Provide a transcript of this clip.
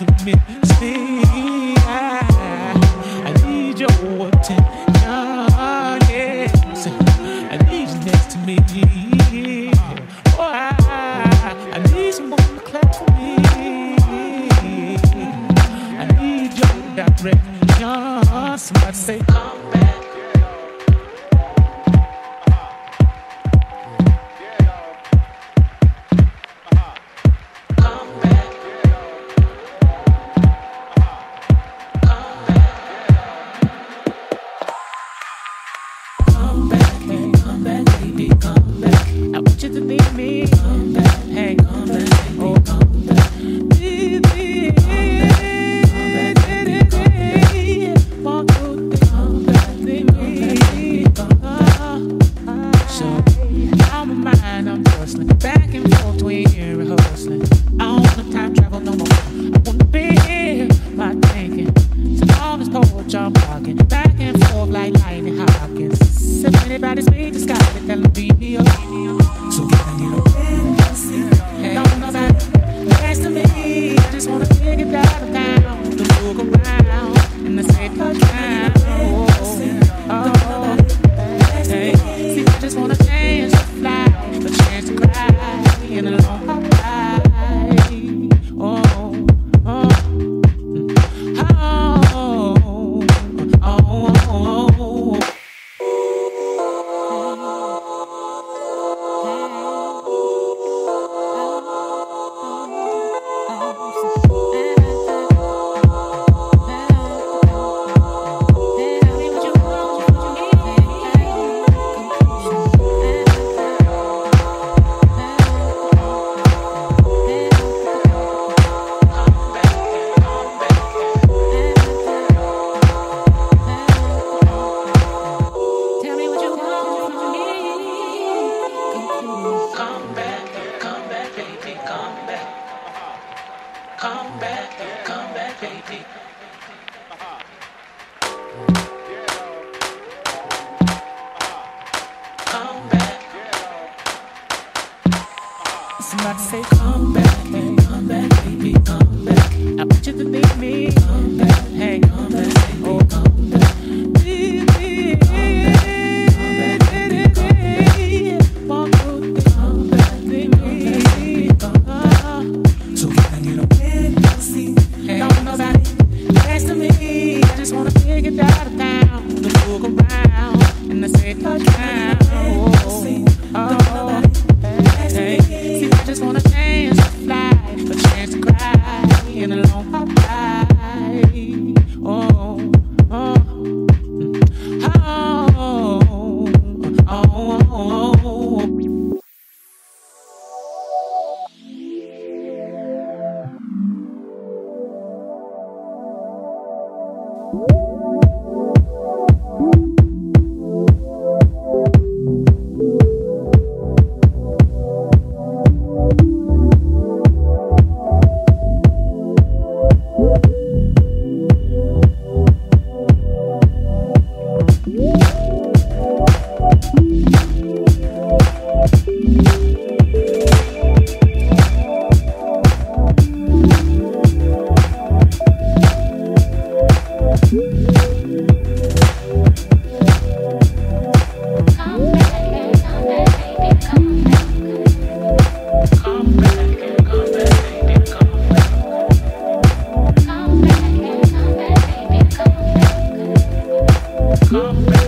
to me. See, I need your attention. Yes, I need you next to me. Oh, I need someone to clap for me. I need your direction. Somebody say, come back. Somebody say, come back, baby, come back. I want you to leave me. Come back, hey, come back, baby, come back. Baby, come back, baby, come back. So can I get a window seat? Don't nobody next to me. I just wanna take it out of town, look around, and I say, touchdown. I just want a chance to fly, a chance to cry in a long ride. Oh, oh, oh, oh, oh. Come back.